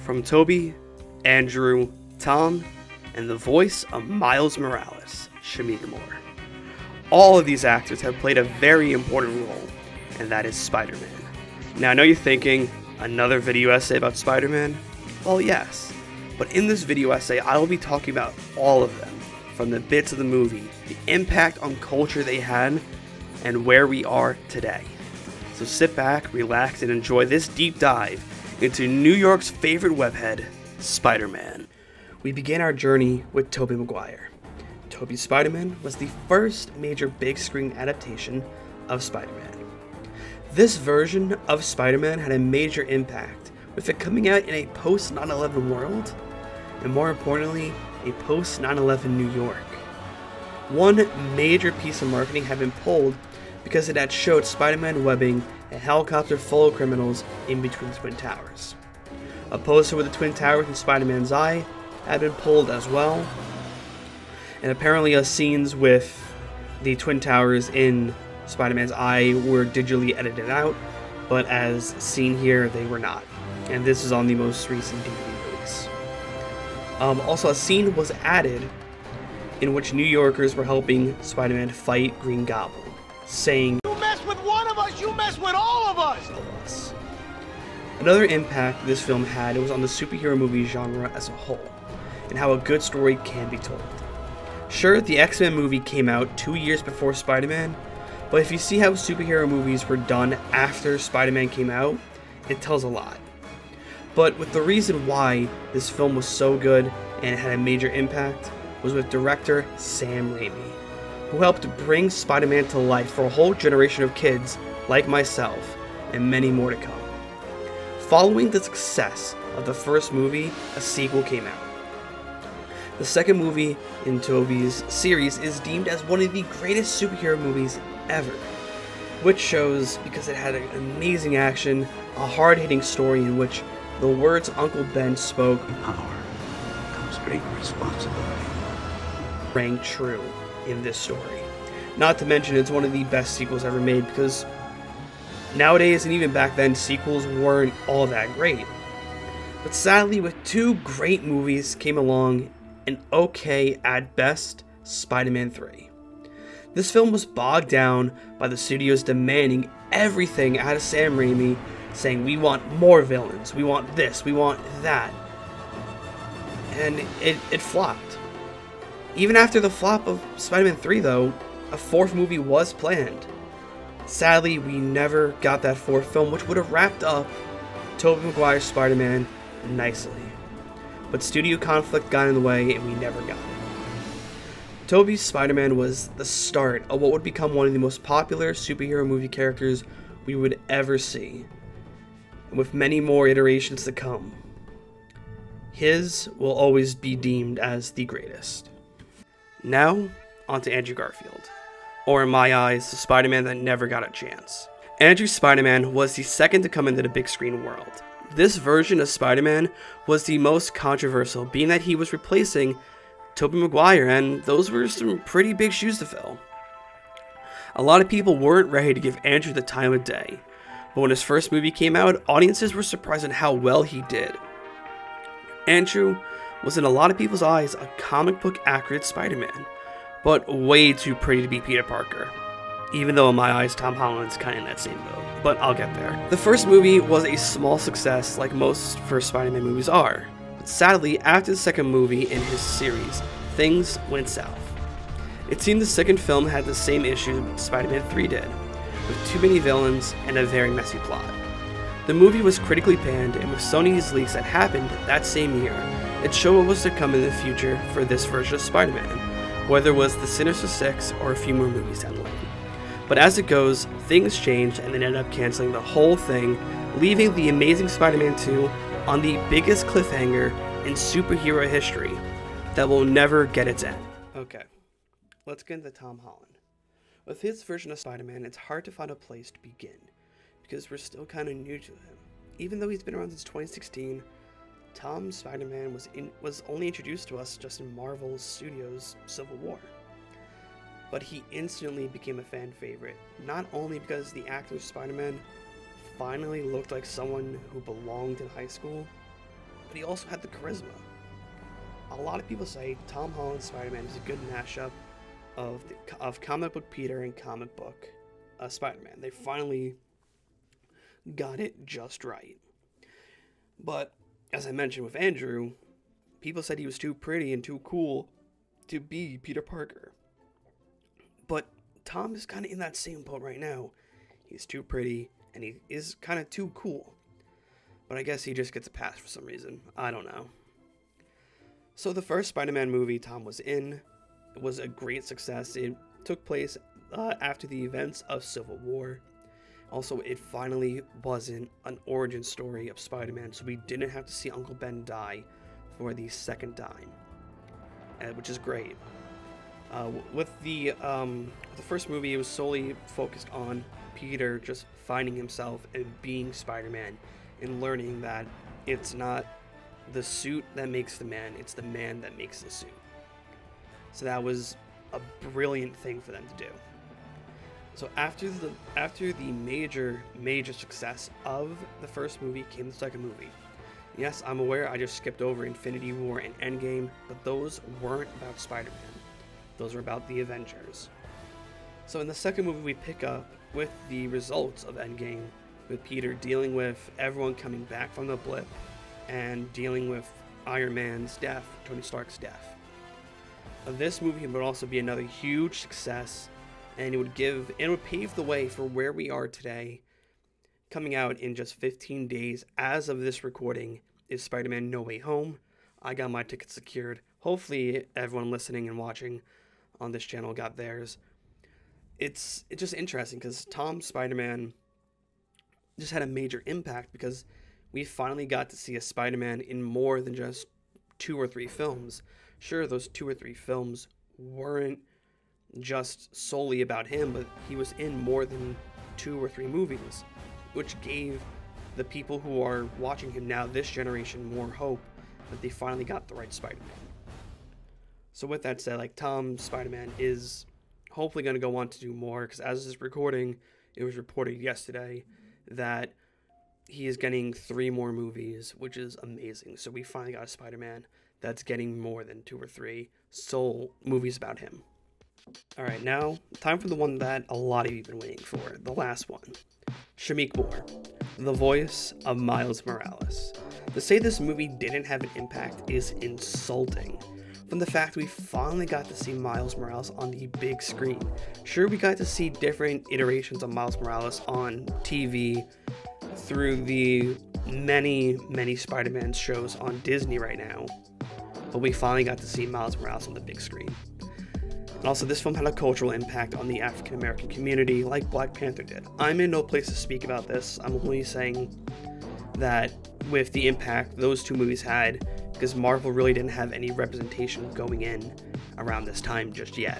From Tobey, Andrew, Tom, and the voice of Miles Morales, Shamika Moore. All of these actors have played a very important role, and that is Spider-Man. Now I know you're thinking, another video essay about Spider-Man? Well, yes, but in this video essay I will be talking about all of them, from the bits of the movie, the impact on culture they had, and where we are today. So sit back, relax, and enjoy this deep dive into New York's favorite webhead, Spider-Man. We begin our journey with Tobey Maguire. Tobey's Spider-Man was the first major big screen adaptation of Spider-Man. This version of Spider-Man had a major impact, with it coming out in a post 9/11 world, and more importantly, a post 9/11 New York. One major piece of marketing had been pulled because it had showed Spider-Man webbing a helicopter full of criminals in between the Twin Towers. A poster with the Twin Towers in Spider-Man's eye had been pulled as well, and apparently scenes with the Twin Towers in Spider-Man's eye were digitally edited out, but as seen here, they were not. And this is on the most recent DVD release. Also, a scene was added in which New Yorkers were helping Spider-Man fight Green Goblin, saying, "You mess with one of us, you mess with all of us!" Another impact this film had was on the superhero movie genre as a whole, and how a good story can be told. Sure, the X-Men movie came out 2 years before Spider-Man, but if you see how superhero movies were done after Spider-Man came out, it tells a lot. But with the reason why this film was so good and it had a major impact was with director Sam Raimi, who helped bring Spider-Man to life for a whole generation of kids like myself, and many more to come. Following the success of the first movie, a sequel came out. The second movie in Tobey's series is deemed as one of the greatest superhero movies ever, which shows because it had an amazing action, a hard-hitting story in which the words Uncle Ben spoke, "Power comes great responsibility," rang true in this story. Not to mention it's one of the best sequels ever made, because nowadays and even back then sequels weren't all that great. But sadly, with two great movies came along an okay at best Spider-Man 3. This film was bogged down by the studios demanding everything out of Sam Raimi, saying we want more villains, we want this, we want that. And it flopped. Even after the flop of Spider-Man 3 though, a fourth movie was planned. Sadly, we never got that fourth film, which would have wrapped up Tobey Maguire's Spider-Man nicely. But studio conflict got in the way and we never got it. Tobey's Spider-Man was the start of what would become one of the most popular superhero movie characters we would ever see, and with many more iterations to come. His will always be deemed as the greatest. Now, on to Andrew Garfield, or in my eyes, the Spider-Man that never got a chance. Andrew's Spider-Man was the second to come into the big screen world. This version of Spider-Man was the most controversial, being that he was replacing Tobey Maguire, and those were some pretty big shoes to fill. A lot of people weren't ready to give Andrew the time of day, but when his first movie came out, audiences were surprised at how well he did. Andrew was in a lot of people's eyes a comic book accurate Spider-Man, but way too pretty to be Peter Parker. Even though in my eyes Tom Holland's kinda in that same boat, but I'll get there. The first movie was a small success like most first Spider-Man movies are, but sadly after the second movie in his series, things went south. It seemed the second film had the same issue Spider-Man 3 did, with too many villains and a very messy plot. The movie was critically panned, and with Sony's leaks that happened that same year, it showed what was to come in the future for this version of Spider-Man, whether it was the Sinister Six or a few more movies down the line. But as it goes, things changed and they ended up canceling the whole thing, leaving The Amazing Spider-Man 2 on the biggest cliffhanger in superhero history that will never get its end. Okay, let's get into Tom Holland. With his version of Spider-Man, it's hard to find a place to begin, because we're still kind of new to him. Even though he's been around since 2016, Tom's Spider-Man was only introduced to us just in Marvel Studios' Civil War. But he instantly became a fan favorite, not only because the actor Spider-Man finally looked like someone who belonged in high school, but he also had the charisma. A lot of people say Tom Holland's Spider-Man is a good mashup of comic book Peter and comic book Spider-Man. They finally got it just right. But as I mentioned with Andrew, people said he was too pretty and too cool to be Peter Parker. But Tom is kind of in that same boat right now. He's too pretty and he is kind of too cool. But I guess he just gets a pass for some reason. I don't know. So the first Spider-Man movie Tom was in was a great success. It took place after the events of Civil War. Also, it finally wasn't an origin story of Spider-Man, so we didn't have to see Uncle Ben die for the second time, which is great. With the first movie, it was solely focused on Peter just finding himself and being Spider-Man and learning that it's not the suit that makes the man, it's the man that makes the suit. So that was a brilliant thing for them to do. So after the major success of the first movie came the second movie. Yes, I'm aware I just skipped over Infinity War and Endgame, but those weren't about Spider-Man. Those were about the Avengers. So in the second movie, we pick up with the results of Endgame, with Peter dealing with everyone coming back from the blip and dealing with Iron Man's death, Tony Stark's death. This movie would also be another huge success, and it would pave the way for where we are today. Coming out in just 15 days as of this recording is Spider-Man No Way Home. I got my tickets secured. Hopefully everyone listening and watching on this channel got theirs. It's just interesting because Tom's Spider-Man just had a major impact because we finally got to see a Spider-Man in more than just 2 or 3 films. Sure, those 2 or 3 films weren't just solely about him, but he was in more than 2 or 3 movies, which gave the people who are watching him now, this generation, more hope that they finally got the right Spider-Man. So with that said, like, Tom's Spider-Man is hopefully going to go on to do more, because as this recording, it was reported yesterday that he is getting 3 more movies, which is amazing. So we finally got a Spider-Man that's getting more than 2 or 3 sole movies about him. Alright, now, time for the one that a lot of you have been waiting for, the last one. Shameik Moore, the voice of Miles Morales. To say this movie didn't have an impact is insulting. From the fact we finally got to see Miles Morales on the big screen. Sure, we got to see different iterations of Miles Morales on TV through the many Spider-Man shows on Disney right now, but we finally got to see Miles Morales on the big screen. And also, this film had a cultural impact on the African American community like Black Panther did. I'm in no place to speak about this. I'm only saying that with the impact those 2 movies had, because Marvel really didn't have any representation going in around this time just yet.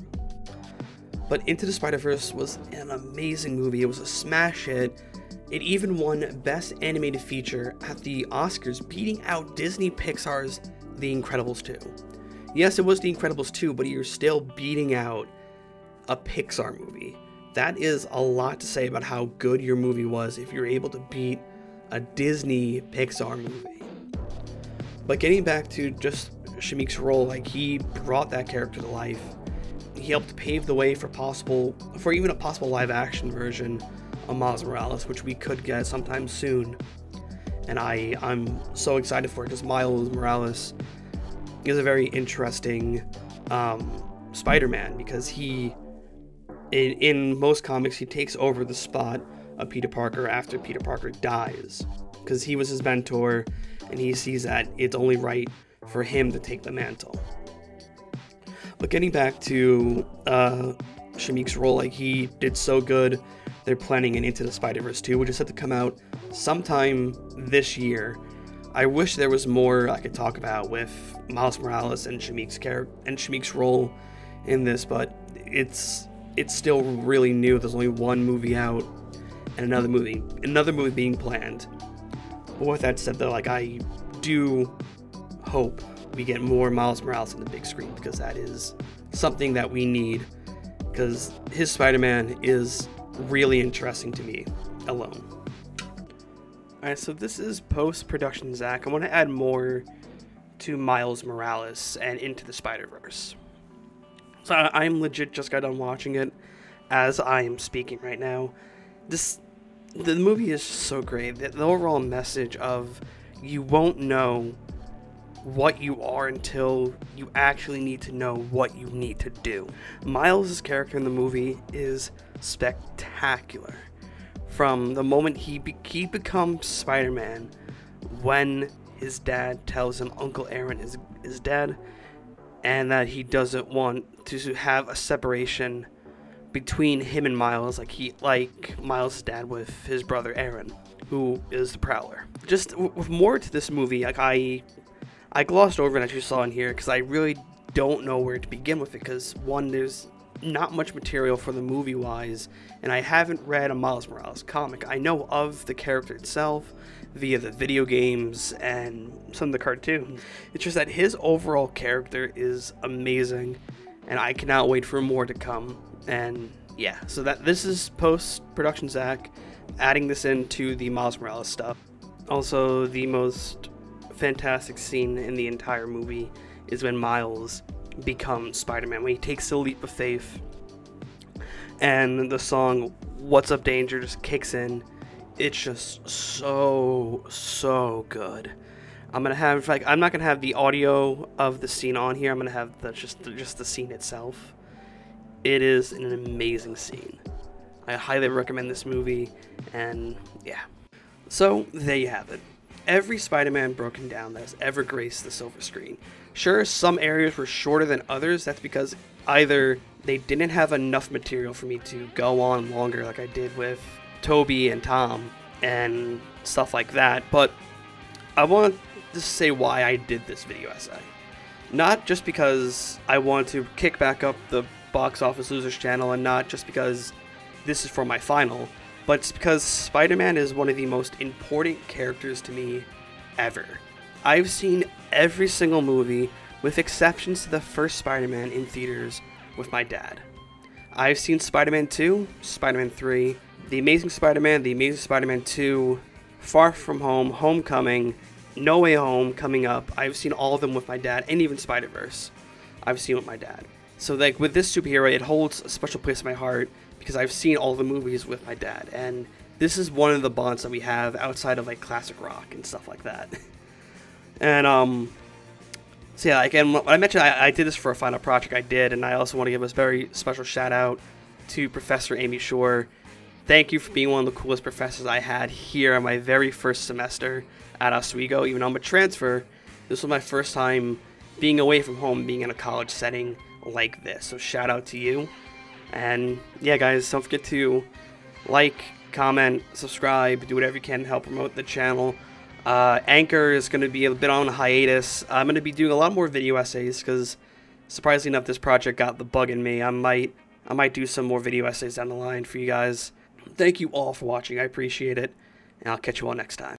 But Into the Spider-Verse was an amazing movie. It was a smash hit. It even won Best Animated Feature at the Oscars, beating out Disney Pixar's The Incredibles 2. Yes, it was The Incredibles 2, but you're still beating out a Pixar movie. That is a lot to say about how good your movie was if you're able to beat a Disney Pixar movie. But getting back to just Shameik's role, like, he brought that character to life. He helped pave the way for even a possible live action version of Miles Morales, which we could get sometime soon. And I'm so excited for it because Miles Morales is a very interesting Spider-Man, because in most comics, he takes over the spot of Peter Parker after Peter Parker dies, because he was his mentor and he sees that it's only right for him to take the mantle. But getting back to Shameik's role, like, he did so good. They're planning an Into the Spider-Verse 2, which is set to come out sometime this year. I wish there was more I could talk about with Miles Morales and Shameik's role in this, but it's still really new. There's only 1 movie out and another movie being planned. But with that said, though, like, I do hope we get more Miles Morales on the big screen, because that is something that we need, because his Spider-Man is really interesting to me alone. Alright, so this is post-production Zach. I want to add more to Miles Morales and Into the Spider-Verse. So I'm legit just got done watching it as I am speaking right now. The movie is so great. The overall message of you won't know what you are until you actually need to know what you need to do. Miles' character in the movie is spectacular. From the moment he becomes Spider-Man, when his dad tells him Uncle Aaron is dead, and that he doesn't want to have a separation between him and Miles, like Miles' dad with his brother Aaron, who is the Prowler. Just with more to this movie, like I glossed over it as you saw in here because I really don't know where to begin with it. Because one, there's not much material for the movie wise, and I haven't read a Miles Morales comic. I know of the character itself via the video games and some of the cartoons. It's just that his overall character is amazing, and I cannot wait for more to come. And yeah, so this is post-production Zach, adding this into the Miles Morales stuff. Also, the most fantastic scene in the entire movie is when Miles becomes Spider-Man, when he takes the leap of faith and the song What's Up Danger just kicks in. It's just so good. I'm not gonna have the audio of the scene on here. I'm gonna have just the scene itself. It is an amazing scene. I highly recommend this movie, and yeah. So there you have it. Every Spider-Man broken down that has ever graced the silver screen. Sure, some areas were shorter than others. That's because either they didn't have enough material for me to go on longer like I did with Toby and Tom and stuff like that. But I want to say why I did this video essay. Not just because I want to kick back up the Box Office Losers channel, and not just because this is for my final, but it's because Spider-Man is one of the most important characters to me ever. I've seen every single movie, with exceptions to the first Spider-Man, in theaters with my dad. I've seen Spider-Man 2, Spider-Man 3, The Amazing Spider-Man, The Amazing Spider-Man 2, Far From Home, Homecoming, No Way Home coming up. I've seen all of them with my dad, and even Spider-Verse I've seen with my dad. So like with this superhero, it holds a special place in my heart because I've seen all the movies with my dad, and this is one of the bonds that we have outside of like classic rock and stuff like that. And so yeah, again, when I mentioned I did this for a final project, I did, and I also want to give a very special shout out to Professor Amy Shore. Thank you for being one of the coolest professors I had here in my very first semester at Oswego. Even though I'm a transfer, this was my first time being away from home, being in a college setting like this. So shout out to you. And yeah, guys, don't forget to like, comment, subscribe, do whatever you can to help promote the channel. Anchor is going to be a bit on a hiatus. I'm going to be doing a lot more video essays because, surprisingly enough, this project got the bug in me. I might do some more video essays down the line for you guys. Thank you all for watching. I appreciate it, and I'll catch you all next time.